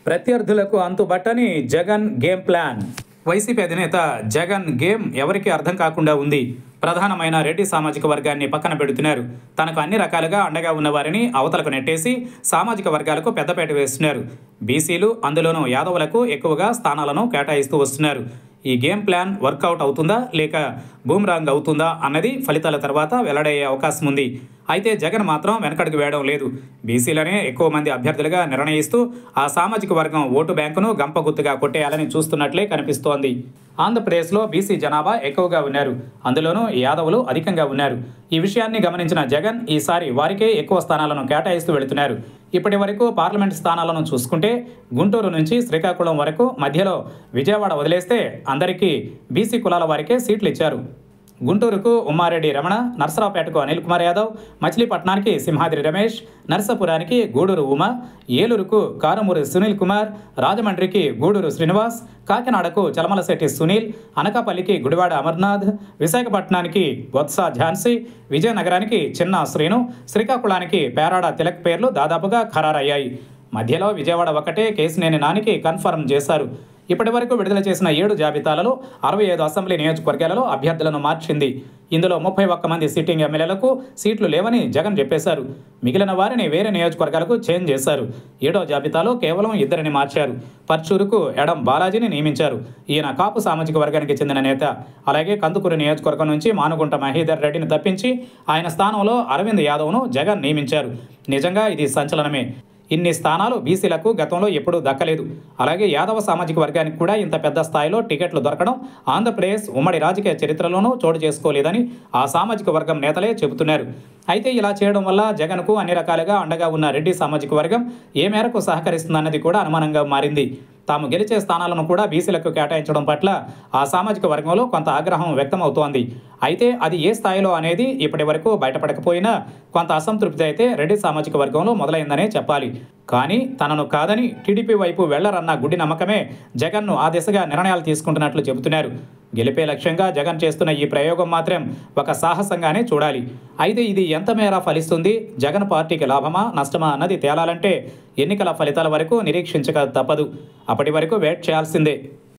ప్రత్యర్థులకు అంతుబట్టని Jagan game plan. YCP అధినేత Jagan game ఎవరికీ అర్థం కాకుండా ఉంది. ప్రధానమైన రెడ్డి సామాజిక వర్గాన్ని పక్కన పెడుతున్నారు. తనకు అన్ని రకాలుగా అండగా ఉన్నవారిని అవతలకు నెట్టేసి సామాజిక వర్గాలకు పెద్దపేట వేస్తున్నారు. బీసీలు, అందులోనూ యాదవులకు ఎక్కువగా స్థానాలను కేటాయిస్తూ వస్తున్నారు. ఈ గేమ్ ప్లాన్ వర్కౌట్ అవుతుందా లేక బూమ్రాంగ్ అవుతుందా అన్నది ఫలితాల తర్వాత వెల్లడయ్యే అవకాశం ఉంది. అయితే జగన్ మాత్రం వెనకడుగు వేయడం లేదు. బీసీలనే ఎక్కువ మంది అభ్యర్థులుగా నిర్ణయిస్తూ ఆ సామాజిక వర్గం ఓటు బ్యాంకును గంపగుత్తుగా కొట్టేయాలని చూస్తున్నట్లే కనిపిస్తోంది. ఆంధ్రప్రదేశ్లో బీసీ జనాభా ఎక్కువగా ఉన్నారు. అందులోనూ యాదవులు అధికంగా ఉన్నారు. ఈ విషయాన్ని గమనించిన జగన్ ఈసారి వారికే ఎక్కువ స్థానాలను కేటాయిస్తూ వెళుతున్నారు. ఇప్పటి వరకు పార్లమెంట్ స్థానాలను చూసుకుంటే గుంటూరు నుంచి శ్రీకాకుళం వరకు, మధ్యలో విజయవాడ వదిలేస్తే అందరికీ బీసీ కులాల వారికే సీట్లు ఇచ్చారు. గుంటూరుకు ఉమ్మారెడ్డి రమణ, నర్సరావుపేటకు అనిల్ కుమార్ యాదవ్, మచిలీపట్నానికి సింహాద్రి రమేష్, నర్సాపురానికి గూడూరు ఉమ, ఏలూరుకు కారుమూరి సునీల్ కుమార్, రాజమండ్రికి గూడూరు శ్రీనివాస్, కాకినాడకు చలమలశెట్టి సునీల్, అనకాపల్లికి గుడివాడ అమర్నాథ్, విశాఖపట్నానికి బొత్స ఝాన్సీ, విజయనగరానికి చిన్న శ్రీను, శ్రీకాకుళానికి పేరాడ తిలక్ పేర్లు దాదాపుగా ఖరారయ్యాయి. మధ్యలో విజయవాడ ఒకటే కేసినేని నానికి కన్ఫర్మ్ చేశారు. ఇప్పటి వరకు విడుదల చేసిన 7 జాబితాలలో 65 అసెంబ్లీ నియోజకవర్గాలలో అభ్యర్థులను మార్చింది. ఇందులో 31 మంది సిట్టింగ్ ఎమ్మెల్యేలకు సీట్లు లేవని జగన్ చెప్పేశారు. మిగిలిన వారిని వేరే నియోజకవర్గాలకు చేంజ్ చేశారు. 7వ జాబితాలో కేవలం 2 మార్చారు. పర్చూరుకు ఎడం బాలాజీని నియమించారు. ఈయన కాపు సామాజిక వర్గానికి చెందిన నేత. అలాగే కందుకూరు నియోజకవర్గం నుంచి మానుగుంట మహీధర్ రెడ్డిని తప్పించి ఆయన స్థానంలో అరవింద్ యాదవ్ను జగన్ నియమించారు. నిజంగా ఇది సంచలనమే. ఇన్ని స్థానాలు బీసీలకు గతంలో ఎప్పుడూ దక్కలేదు. అలాగే యాదవ సామాజిక వర్గానికి కూడా ఇంత పెద్ద స్థాయిలో టికెట్లు దొరకడం ఆంధ్రప్రదేశ్ ఉమ్మడి రాజకీయ చరిత్రలోనూ చోటు చేసుకోలేదని ఆ సామాజిక వర్గం నేతలే చెబుతున్నారు. అయితే ఇలా చేయడం వల్ల జగన్కు అన్ని రకాలుగా అండగా ఉన్న రెడ్డి సామాజిక వర్గం ఏ మేరకు సహకరిస్తుందన్నది కూడా అనుమానంగా మారింది. తాము గెలిచే స్థానాలను కూడా బీసీలకు కేటాయించడం పట్ల ఆ సామాజిక వర్గంలో కొంత ఆగ్రహం వ్యక్తమవుతోంది. అయితే అది ఏ స్థాయిలో అనేది ఇప్పటి వరకు బయటపడకపోయినా కొంత అసంతృప్తి అయితే రెడ్డి సామాజిక వర్గంలో మొదలైందనే చెప్పాలి. కానీ తనను కాదని టీడీపీ వైపు వెళ్లరన్న గుడ్డి నమ్మకమే జగన్ను ఆ దిశగా నిర్ణయాలు తీసుకుంటున్నట్లు చెబుతున్నారు. గెలిపే లక్ష్యంగా జగన్ చేస్తున్న ఈ ప్రయోగం మాత్రం ఒక సాహసంగానే చూడాలి. అయితే ఇది ఎంత మేర ఫలిస్తుంది, జగన్ పార్టీకి లాభమా నష్టమా అన్నది తేలాలంటే ఎన్నికల ఫలితాల వరకు నిరీక్షించక తప్పదు. అప్పటి వరకు వెయిట్ చేయాల్సిందే.